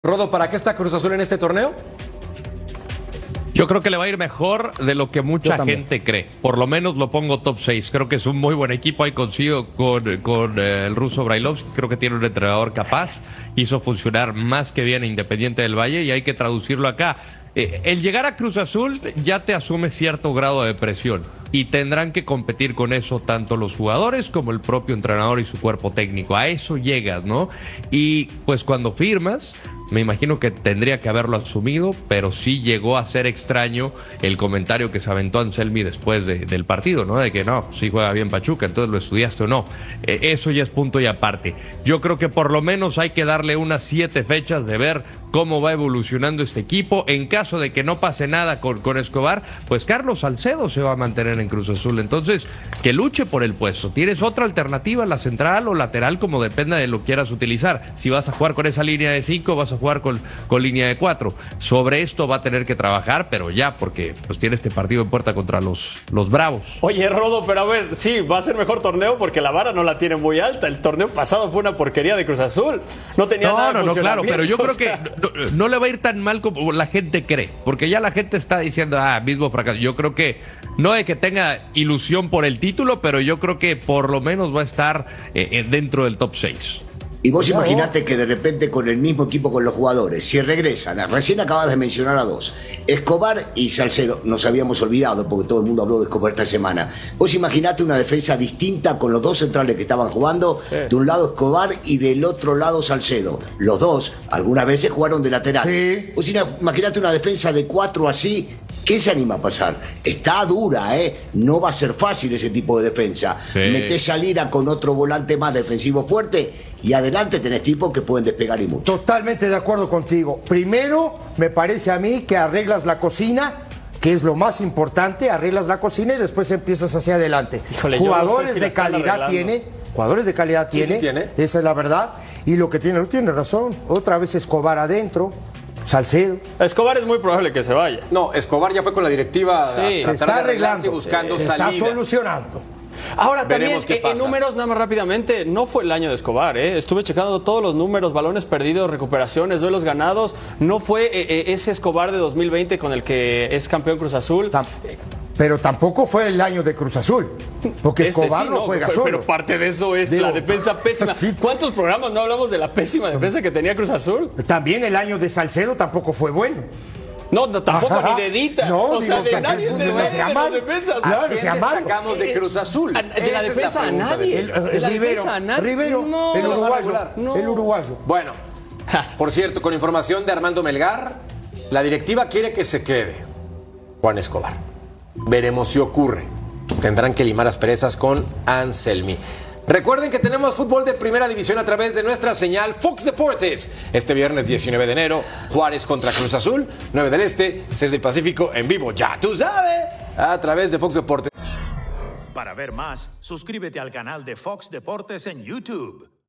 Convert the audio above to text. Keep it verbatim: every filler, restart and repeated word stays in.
Rodo, ¿para qué está Cruz Azul en este torneo? Yo creo que le va a ir mejor de lo que mucha gente cree. Por lo menos lo pongo top seis. Creo que es un muy buen equipo. Ahí consigo con, con eh, el ruso Brailovsky. Creo que tiene un entrenador capaz. Hizo funcionar más que bien a Independiente del Valle y hay que traducirlo acá. Eh, el llegar a Cruz Azul ya te asume cierto grado de presión y tendrán que competir con eso tanto los jugadores como el propio entrenador y su cuerpo técnico. A eso llegas, ¿no? Y pues cuando firmas, me imagino que tendría que haberlo asumido, pero sí llegó a ser extraño el comentario que se aventó Anselmi después de, del partido, ¿no? De que no, sí juega bien Pachuca, entonces lo estudiaste o no. Eh, eso ya es punto y aparte. Yo creo que por lo menos hay que darle unas siete fechas de ver cómo va evolucionando este equipo. En caso de que no pase nada con, con Escobar, pues Carlos Salcedo se va a mantener en Cruz Azul. Entonces, que luche por el puesto. ¿Tienes otra alternativa, la central o lateral, como dependa de lo que quieras utilizar? Si vas a jugar con esa línea de cinco, vas a jugar con, con línea de cuatro. Sobre esto va a tener que trabajar, pero ya, porque pues tiene este partido en puerta contra los, los Bravos. Oye, Rodo, pero a ver, sí, va a ser mejor torneo porque la vara no la tiene muy alta. El torneo pasado fue una porquería de Cruz Azul. No tenía no, nada de No, no, claro, pero yo creo o sea... que no, no le va a ir tan mal como la gente cree, porque ya la gente está diciendo, ah, mismo fracaso. Yo creo que no es que tenga ilusión por el título, pero yo creo que por lo menos va a estar eh, dentro del top seis. Y vos no. imaginate que de repente con el mismo equipo, con los jugadores, si regresan, recién acabas de mencionar a dos, Escobar y Salcedo, nos habíamos olvidado porque todo el mundo habló de Escobar esta semana. Vos imaginate una defensa distinta con los dos centrales que estaban jugando, sí. De un lado Escobar y del otro lado Salcedo. Los dos algunas veces jugaron de lateral. Sí. Vos imaginate una defensa de cuatro así. ¿Qué se anima a pasar? Está dura, ¿eh? No va a ser fácil ese tipo de defensa. Sí. Metés a Lira con otro volante más defensivo fuerte y adelante tenés tipos que pueden despegar y mucho. Totalmente de acuerdo contigo. Primero, me parece a mí que arreglas la cocina, que es lo más importante, arreglas la cocina y después empiezas hacia adelante. Híjole, jugadores no sé si de calidad tiene, jugadores de calidad sí, tiene, sí tiene, esa es la verdad. Y lo que tiene, no tiene razón. Otra vez Escobar adentro. Salcedo. Escobar es muy probable que se vaya. No, Escobar ya fue con la directiva sí. a se está arreglando, y buscando se salida. está solucionando. Ahora también, en números, nada más rápidamente, no fue el año de Escobar, ¿eh? Estuve checando todos los números, balones perdidos, recuperaciones, duelos ganados. No fue eh, ese Escobar de dos mil veinte con el que es campeón Cruz Azul. Tam pero tampoco fue el año de Cruz Azul, porque este Escobar sí, no, no juega pero, solo. Pero parte de eso es Digo, la defensa pésima. Sí. ¿Cuántos programas no hablamos de la pésima defensa que tenía Cruz Azul? También el año de Salcedo tampoco fue bueno. No, no tampoco Ajá. ni de Dita. No, o sea, digo, de nadie de, no de, de las defensas. ¿A quién destacamos de Cruz Azul? A, de la defensa a nadie. El, el, de la Rivero, defensa a nadie. Rivero, no, el uruguayo. No. El uruguayo. Bueno, por cierto, con información de Armando Melgar, la directiva quiere que se quede Juan Escobar. Veremos si ocurre. Tendrán que limar asperezas con Anselmi. Recuerden que tenemos fútbol de primera división a través de nuestra señal Fox Deportes. Este viernes diecinueve de enero, Juárez contra Cruz Azul, nueve del Este, seis del Pacífico, en vivo, ya tú sabes, a través de Fox Deportes. Para ver más, suscríbete al canal de Fox Deportes en YouTube.